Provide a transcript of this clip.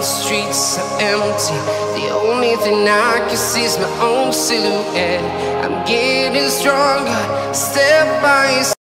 streets are empty. The only thing I can see is my own silhouette. I'm getting stronger, step by step.